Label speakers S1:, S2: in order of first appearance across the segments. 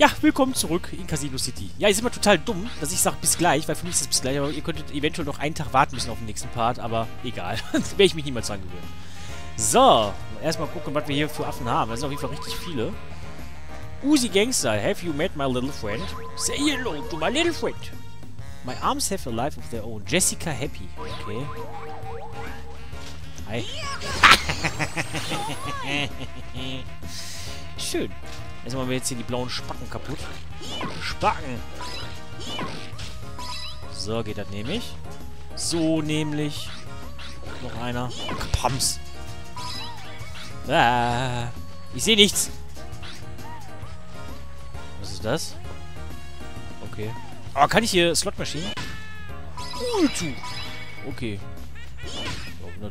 S1: Ja, willkommen zurück in Casino City. Ja, ist immer total dumm, dass ich sage bis gleich, weil für mich ist es bis gleich, aber ihr könntet eventuell noch einen Tag warten müssen auf den nächsten Part, aber egal. Werde ich mich niemals dran gewöhnen. So, erstmal gucken, was wir hier für Affen haben. Das sind auf jeden Fall richtig viele. Uzi Gangster, have you met my little friend? Say hello to my little friend. My arms have a life of their own. Jessica Happy. Okay. Hi. Schön. Erstmal machen wir jetzt hier die blauen Spacken kaputt. Spacken! So geht das nämlich. So nämlich. Noch einer. Pams. Ah, ich sehe nichts. Was ist das? Okay. Oh, kann ich hier Slotmaschinen? Okay. So,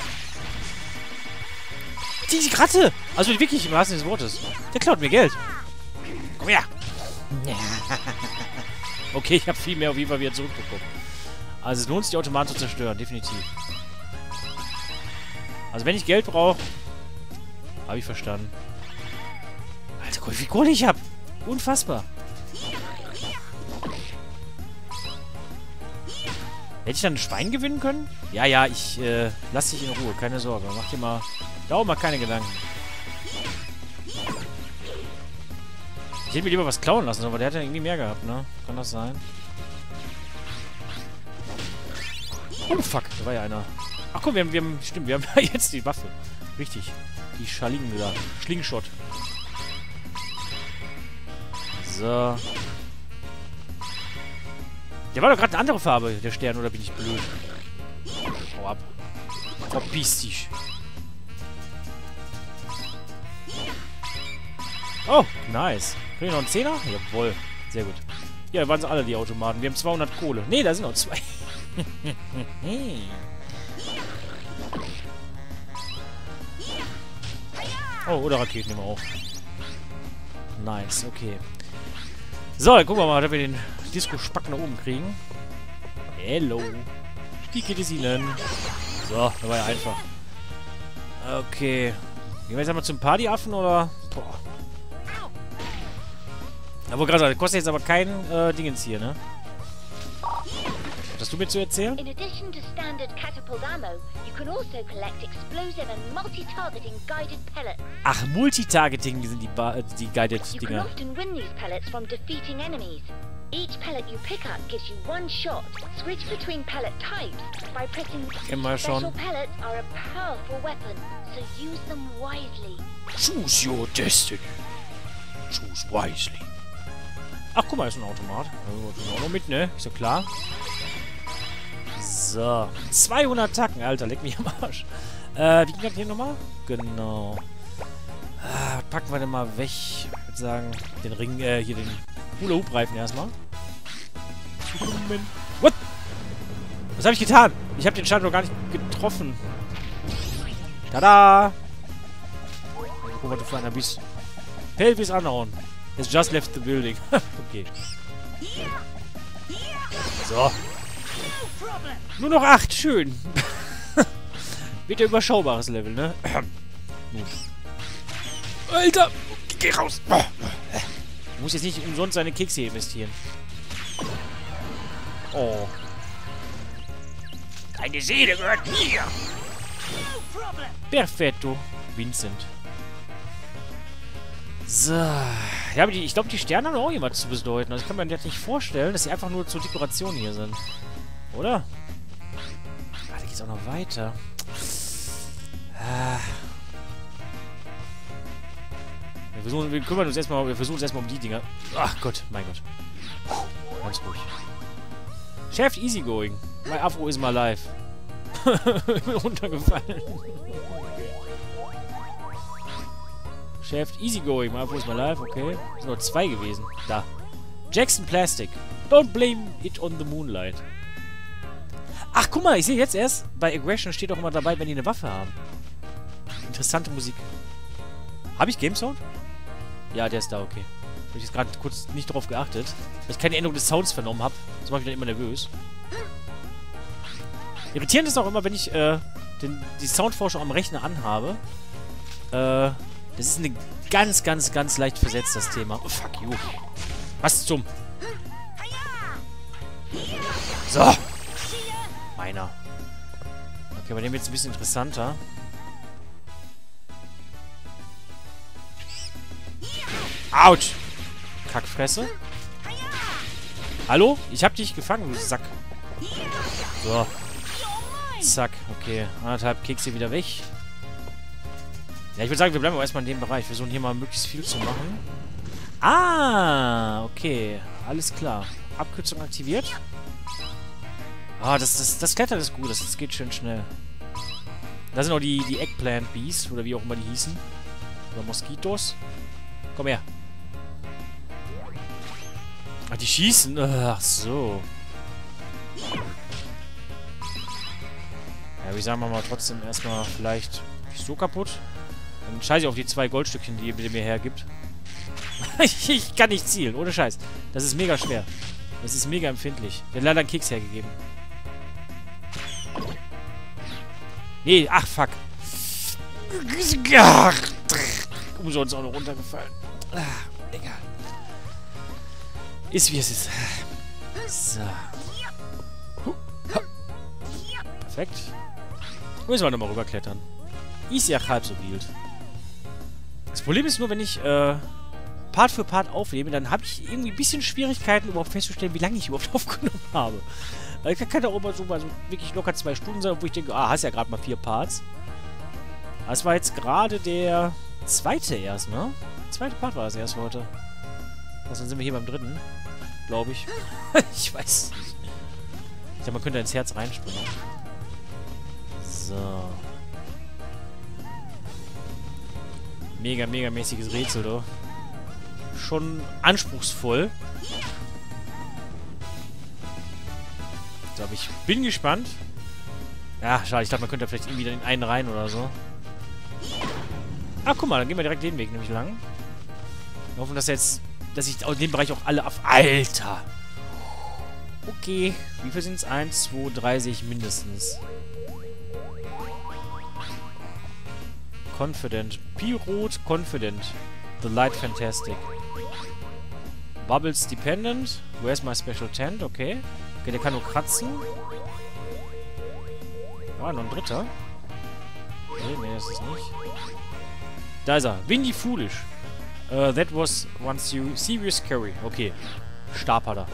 S1: die Ratte! Also wirklich im wahrsten Sinne des Wortes. Der klaut mir Geld. Komm her! Okay, ich habe viel mehr auf jeden Fall wieder zurückbekommen. Also es lohnt sich, die Automaten zu zerstören, definitiv. Also wenn ich Geld brauche, habe ich verstanden. Alter, guck, wie viel Kohle ich habe! Unfassbar! Hätte ich dann ein Schwein gewinnen können? Ja, ja, ich lass dich in Ruhe, keine Sorge. Mach dir mal... Darum mal keine Gedanken. Ich hätte mir lieber was klauen lassen, aber der hat ja irgendwie mehr gehabt, ne? Kann das sein? Oh, fuck. Da war ja einer. Ach komm, wir haben stimmt, wir haben jetzt die Waffe. Richtig. Die Schalingen da. Schlingshot. So. Der war doch gerade eine andere Farbe, der Stern, oder bin ich blöd? Hau ab. Verpiss dich. Oh, nice. Kriegen wir noch einen Zehner? Jawohl. Sehr gut. Ja, waren sie alle, die Automaten. Wir haben 200 Kohle. Ne, da sind noch zwei. Oh, oder Raketen nehmen wir auch. Nice, okay. So, dann gucken wir mal, ob wir den Disco-Spack nach oben kriegen. Hello. Wie geht es Ihnen? So, das war ja einfach. Okay. Gehen wir jetzt einmal zum Partyaffen, oder? Boah. Aber gerade sagen, das kostet jetzt aber kein Dingens hier, ne? Was hast du mir zu erzählen?
S2: In addition to standard catapult ammo, you can also collect explosive and multi-targeting guided pellets.
S1: Ach, Multitargeting sind die Guided
S2: You can
S1: Dinger.
S2: often win these pellets from defeating enemies. Each pellet you pick up gives you one shot. Switch between pellet types by pressing.
S1: Kennen wir schon.
S2: Special pellets are a powerful weapon, so use them wisely.
S1: Choose your destiny. Choose wisely. Ach, guck mal, ist ein Automat. Also, auch noch mit, ne? Ist ja klar. So. 200 Tacken, Alter. Leck mich am Arsch. Wie ging das hier nochmal? Genau. Was packen wir denn mal weg? Ich würde sagen, den Ring, hier den Hula-Hoop-Reifen erstmal. What? Was habe ich getan? Ich habe den Schaden noch gar nicht getroffen. Tada! Guck mal, du für einer bist. Pelvis anhauen. It's just left the building. Okay. So. Nur noch 8. Schön. Wird ja überschaubares Level, ne? Alter! Geh raus! Ich muss jetzt nicht umsonst seine Kekse investieren. Oh. Deine Seele gehört mir! Perfetto. Vincent. So. Ja, aber ich glaube, die Sterne haben auch jemand zu bedeuten. Also ich kann mir das nicht vorstellen, dass sie einfach nur zur Dekoration hier sind. Oder? Ah, da geht's auch noch weiter. Ah. Wir kümmern uns erstmal, wir versuchen uns erstmal um die Dinger. Ach Gott, mein Gott. Ganz ruhig. Chef Easygoing. My Afro is my life. Ich bin runtergefallen. Chef Easygoing. My Afro is my life. Okay. Das sind nur 2 gewesen. Da. Jackson Plastic. Don't blame it on the moonlight. Ach, guck mal, ich sehe jetzt erst, bei Aggression steht auch immer dabei, wenn die eine Waffe haben. Interessante Musik. Habe ich Game Sound? Ja, der ist da, okay. Habe ich jetzt gerade kurz nicht drauf geachtet, weil ich keine Änderung des Sounds vernommen habe. So mache ich dann immer nervös. Irritierend ist auch immer, wenn ich die Soundvorschau am Rechner anhabe. Das ist eine ganz, ganz, ganz leicht versetzt, das Thema. Oh, fuck you. Was zum... So. Meiner. Okay, bei dem wird es ein bisschen interessanter. Autsch. Kackfresse. Hallo? Ich hab dich gefangen, du Sack. So. Zack. Okay. 1,5 Kekse wieder weg. Ja, ich würde sagen, wir bleiben aber erstmal in dem Bereich. Wir versuchen hier mal möglichst viel zu machen. Ah, okay. Alles klar. Abkürzung aktiviert. Ah, das Klettern ist gut. Das geht schön schnell. Da sind auch die Eggplant Bees, oder wie auch immer die hießen. Oder Moskitos. Komm her. Ach, die schießen. Ach so. Ja, wie sagen wir mal trotzdem erstmal vielleicht nicht so kaputt. Dann scheiße ich auf die 2 Goldstückchen, die ihr mir hergibt. Ich kann nicht zielen, ohne Scheiß. Das ist mega schwer. Das ist mega empfindlich. Der hat leider einen Keks hergegeben. Nee, ach fuck. Umsonst auch noch runtergefallen. Egal. Ist wie es ist. So. Perfekt. Müssen wir nochmal rüberklettern. Ist ja halb so wild. Das Problem ist nur, wenn ich Part für Part aufnehme, dann habe ich irgendwie ein bisschen Schwierigkeiten, überhaupt festzustellen, wie lange ich überhaupt aufgenommen habe. Weil ich kann auch immer so mal so wirklich locker 2 Stunden sein, wo ich denke, hast ja gerade mal 4 Parts. Das war jetzt gerade der 2. erst, ne? Der 2. Part war das erst heute. Also dann sind wir hier beim 3. Glaube ich. Ich weiß es nicht. Ich glaube, man könnte ins Herz reinspringen. So. Mega, mega mäßiges Rätsel, doch. Schon anspruchsvoll. So, aber ich bin gespannt. Ja, schade. Ich dachte, man könnte da vielleicht irgendwie in den einen rein oder so. Ah, guck mal, dann gehen wir direkt den Weg nämlich lang. Wir hoffen, dass ich in dem Bereich auch alle auf... Alter! Okay. Wie viel sind es? 1, 2, 3 sehe ich mindestens. Confident. Pirot Confident. The Light Fantastic. Bubbles Dependent. Where's my special tent? Okay. Okay, der kann nur kratzen. Ah, noch ein 3. Nee, das ist nicht. Da ist er. Windy Foolish. That was once you serious carry. Okay. Stab hat er.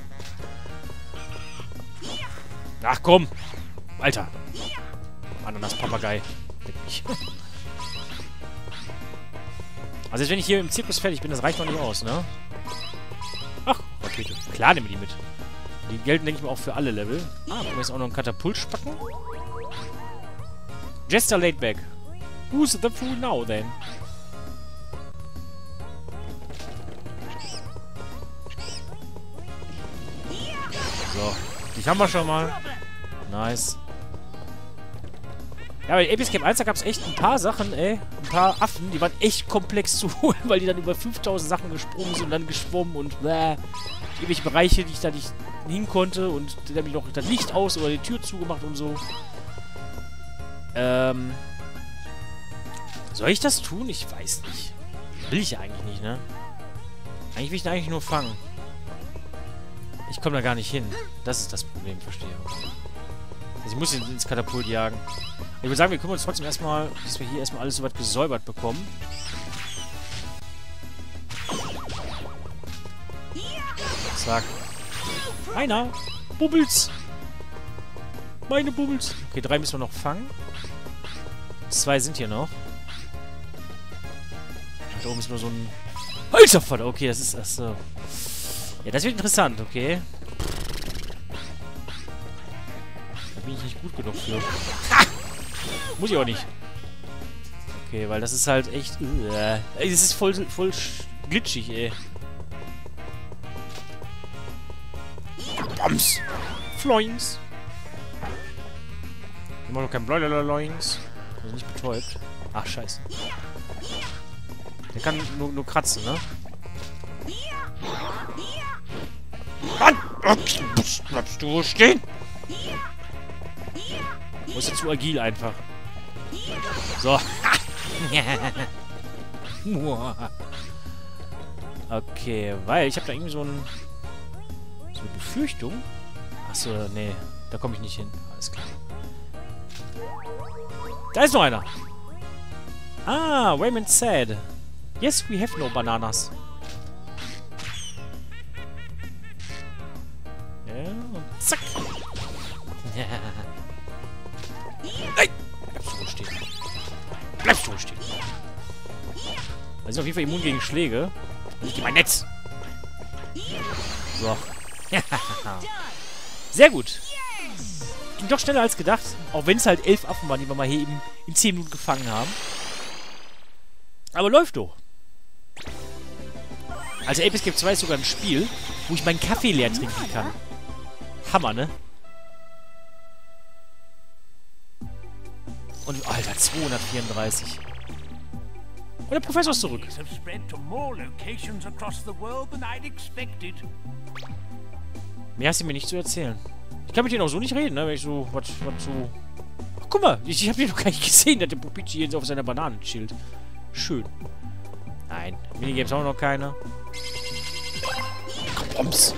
S1: Ach komm. Alter. Ananas-Papagei. Also jetzt, wenn ich hier im Zirkus fertig bin, das reicht noch nicht aus, ne? Ach, Rakete. Klar nehmen wir die mit. Die gelten, denke ich mal, auch für alle Level. Ah, können wir jetzt auch noch einen Katapult spacken? Jester laid back. Who's the fool now, then? So. Die haben wir schon mal. Nice. Ja, bei Apex Camp 1, da gab es echt ein paar Sachen, ey. Ein paar Affen, die waren echt komplex zu holen, weil die dann über 5000 Sachen gesprungen sind und dann geschwommen und irgendwelche Bereiche, die ich da nicht hin konnte und dann habe ich noch das Licht aus oder die Tür zugemacht und so. Soll ich das tun? Ich weiß nicht. Will ich ja eigentlich nicht, ne? Eigentlich will ich ihn eigentlich nur fangen. Ich komme da gar nicht hin. Das ist das Problem, verstehe. Also ich muss ihn ins Katapult jagen. Ich würde sagen, wir kümmern uns trotzdem erstmal, dass wir hier erstmal alles soweit gesäubert bekommen. Zack. Einer. Bubbles. Meine Bubbles. Okay, 3 müssen wir noch fangen. 2 sind hier noch. Da oben ist nur so ein... Alter Vater! Okay, das ist... Achso. Ja, das wird interessant, okay. Da bin ich nicht gut genug für. Ha! Muss ich auch nicht. Okay, weil das ist halt echt... Ey, das ist voll glitschig, ey. Bombs! Floings! Ich mach doch kein Bloings. Also nicht betäubt. Ach, scheiße. Der kann nur kratzen, ne? Mann! Bleibst du stehen? Du bist ja zu agil einfach. So. Okay, weil ich habe da irgendwie so eine Befürchtung. Achso, nee, da komme ich nicht hin. Alles klar. Da ist noch einer. Ah, Raymond said. Yes, we have no bananas. Ja, und zack. Nein! Bleibst du ruhig stehen. Bleibst du ruhig stehen. Wir sind auf jeden Fall immun gegen Schläge. Und ich gehe mein Netz. So. Sehr gut. Ging doch schneller als gedacht. Auch wenn es halt 11 Affen waren, die wir mal hier eben in 10 Minuten gefangen haben. Aber läuft doch. Also Ape Escape 2 ist sogar ein Spiel, wo ich meinen Kaffee leer trinken kann. Hammer, ne? Und, Alter, 234. Und der Professor ist zurück. Mehr hast du mir nicht zu erzählen. Ich kann mit denen auch so nicht reden, ne? Wenn ich so, was so... Ach, guck mal, ich habe den noch gar nicht gesehen, dass der Popici jetzt auf seiner Banane chillt. Schön. Nein, Minigames haben wir noch keine. Bums.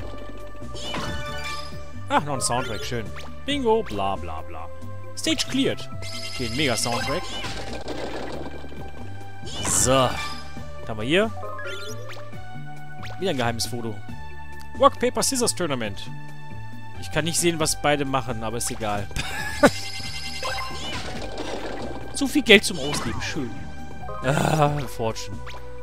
S1: Ach, noch ein Soundtrack, schön. Bingo, bla bla bla. Stage cleared. Okay, ein mega Soundtrack. So. Was haben wir hier? Wieder ein geheimes Foto. Rock, Paper, Scissors Tournament. Ich kann nicht sehen, was beide machen, aber ist egal. So viel Geld zum Ausgeben. Schön. Ah, Fortune.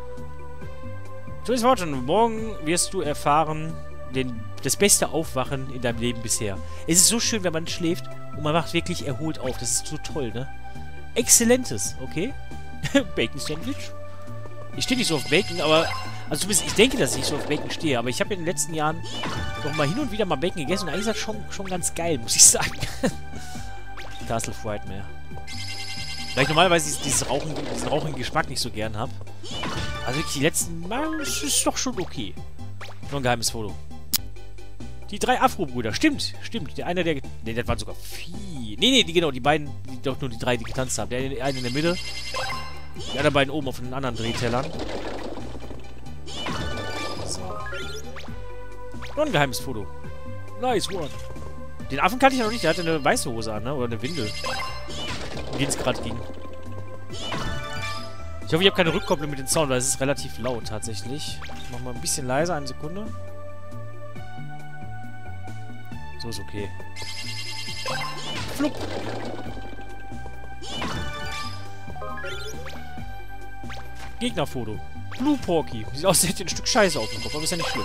S1: So ist Fortune. Morgen wirst du erfahren, das beste Aufwachen in deinem Leben bisher. Es ist so schön, wenn man schläft und man wacht wirklich erholt auf. Das ist so toll, ne? Exzellentes, okay? Bacon Sandwich. Ich stehe nicht so auf Bacon, aber... Also zumindest, ich denke, dass ich so auf Bacon stehe, aber ich habe in den letzten Jahren noch mal hin und wieder mal Bacon gegessen und eigentlich ist das schon ganz geil, muss ich sagen. Castle Frightmare. Weil ich normalerweise diesen rauchigen Geschmack nicht so gern habe. Also wirklich die letzten Mal ist doch schon okay. Nur ein geheimes Foto. Die 3 Afro-Brüder. Stimmt. Der eine, der... Ne, das waren sogar 4. Nee, genau, die beiden, doch nur die 3, die getanzt haben. Der eine in der Mitte. Die anderen beiden oben auf den anderen Drehtellern. So. Noch ein geheimes Foto. Nice one. Den Affen kannte ich noch nicht. Der hatte eine weiße Hose an, ne? Oder eine Windel. Um den es gerade ging. Ich hoffe, ich habe keine Rückkopplung mit dem Sound, weil es ist relativ laut tatsächlich. Ich mach mal ein bisschen leiser, eine Sekunde. So ist okay. Flupp. Gegnerfoto. Blue Porky. Sieht aus, als hätte ein Stück Scheiße auf dem Kopf, aber ist ja nicht schlimm.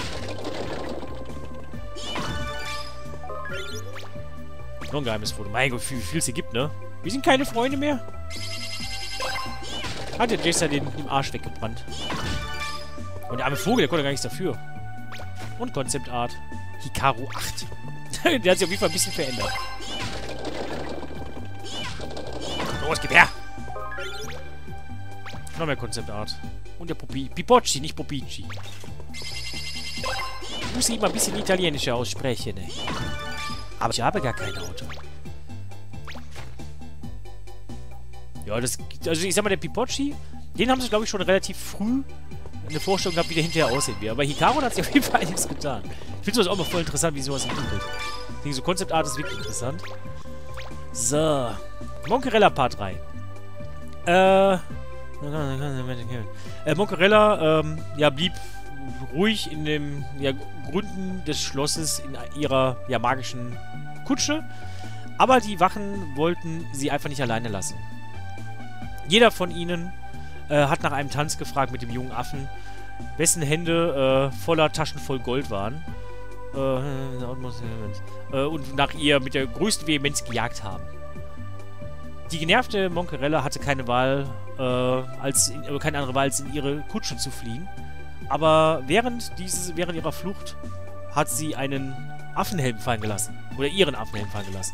S1: Noch ein geheimes Foto. Mein Gott, wie viel es hier gibt, ne? Wir sind keine Freunde mehr. Hat der Jason den im Arsch weggebrannt. Und der arme Vogel, der konnte gar nichts dafür. Und Concept Art. Hikaru 8. Der hat sich auf jeden Fall ein bisschen verändert. Los, gib her! Noch mehr Concept Art. Und der Pipocci, nicht Popici. Ich muss ihn mal ein bisschen italienischer aussprechen, ey. Aber ich habe gar kein Auto. Ja, also ich sag mal, der Pipocci, den haben sie, glaube ich, schon relativ früh eine Vorstellung gehabt, wie der hinterher aussehen wird. Aber Hikaru hat sich auf jeden Fall einiges getan. Ich finde sowas auch mal voll interessant, wie sowas entwickelt. Ich denke, so Concept Art ist wirklich interessant. So. Monkerella Part 3. Monkerella, ja, blieb ruhig in den Gründen des Schlosses in ihrer magischen Kutsche. Aber die Wachen wollten sie einfach nicht alleine lassen. Jeder von ihnen hat nach einem Tanz gefragt mit dem jungen Affen, wessen Hände voller Taschen voll Gold waren. Und nach ihr mit der größten Vehemenz gejagt haben. Die genervte Monkerella hatte keine Wahl, keine andere Wahl, als in ihre Kutsche zu fliehen. Aber während ihrer Flucht hat sie einen Affenhelm fallen gelassen. Oder ihren Affenhelm fallen gelassen.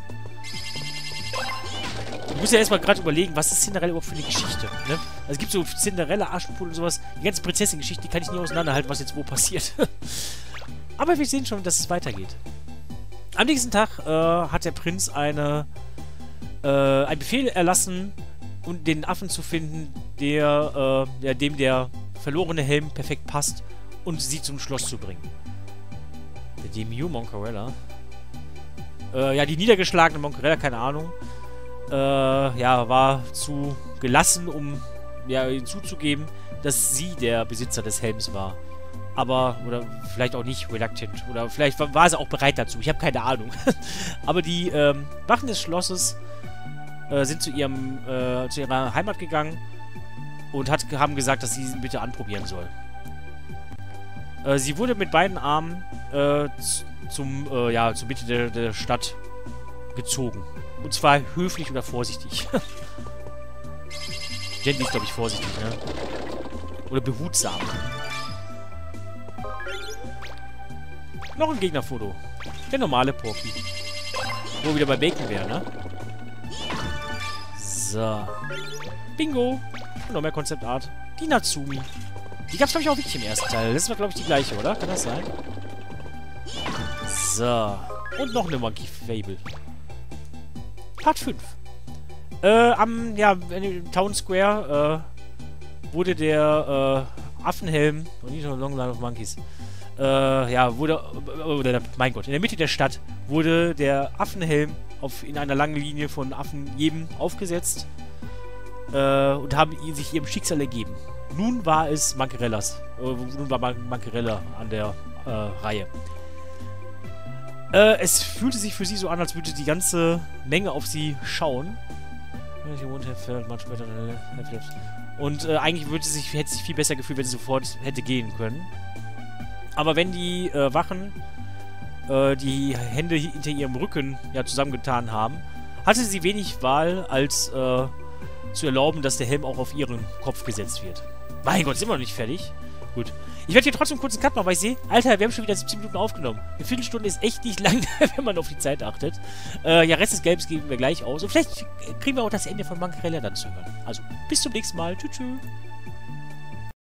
S1: Du musst ja erstmal gerade überlegen, was ist Cinderella überhaupt für eine Geschichte, ne? Also es gibt so Cinderella, Aschenputtel und sowas. Die ganze Prinzessin-Geschichte, die kann ich nie auseinanderhalten, was jetzt wo passiert. Aber wir sehen schon, dass es weitergeht. Am nächsten Tag hat der Prinz einen Befehl erlassen, und den Affen zu finden, dem der verlorene Helm perfekt passt und sie zum Schloss zu bringen. Der Demure Monkerella. Ja, die niedergeschlagene Monkerella, keine Ahnung. Ja, war zu gelassen, um ja, hinzuzugeben, dass sie der Besitzer des Helms war. Aber, oder vielleicht auch nicht reluctant. Oder vielleicht war sie auch bereit dazu. Ich habe keine Ahnung. Aber die Wachen des Schlosses sind zu ihrer Heimat gegangen und haben gesagt, dass sie ihn bitte anprobieren soll. Sie wurde mit beiden Armen zur Mitte der Stadt gezogen. Und zwar höflich oder vorsichtig. Jenny ist, glaube ich, vorsichtig, ne? Oder behutsam. Noch ein Gegnerfoto. Der normale Porky. Wo wir wieder bei Bacon wäre, ne? So. Bingo. Und noch mehr Konzeptart. Die Natsumi. Die gab es, glaube ich, auch wirklich im ersten Teil. Das war, glaube ich, die gleiche, oder? Kann das sein? So. Und noch eine Monkey Fable. Part 5. Im Town Square, wurde der, Affenhelm, und nicht nur Long Line of Monkeys, mein Gott, in der Mitte der Stadt wurde der Affenhelm in einer langen Linie von Affen jedem aufgesetzt, und haben sich ihrem Schicksal ergeben. Nun war es Monkerellas, Monkerella an der, Reihe. Es fühlte sich für sie so an, als würde die ganze Menge auf sie schauen. Und eigentlich hätte sie sich viel besser gefühlt, wenn sie sofort hätte gehen können. Aber wenn die Wachen die Hände hinter ihrem Rücken zusammengetan haben, hatte sie wenig Wahl, als zu erlauben, dass der Helm auch auf ihren Kopf gesetzt wird. Mein Gott, sind wir noch nicht fertig? Gut. Ich werde hier trotzdem kurz einen Cut machen, weil ich sehe, Alter, wir haben schon wieder 17 Minuten aufgenommen. Eine Viertelstunde ist echt nicht lang, wenn man auf die Zeit achtet. Rest des Games geben wir gleich aus. Und vielleicht kriegen wir auch das Ende von Monkerella dann zu hören. Also, bis zum nächsten Mal. Tschüss.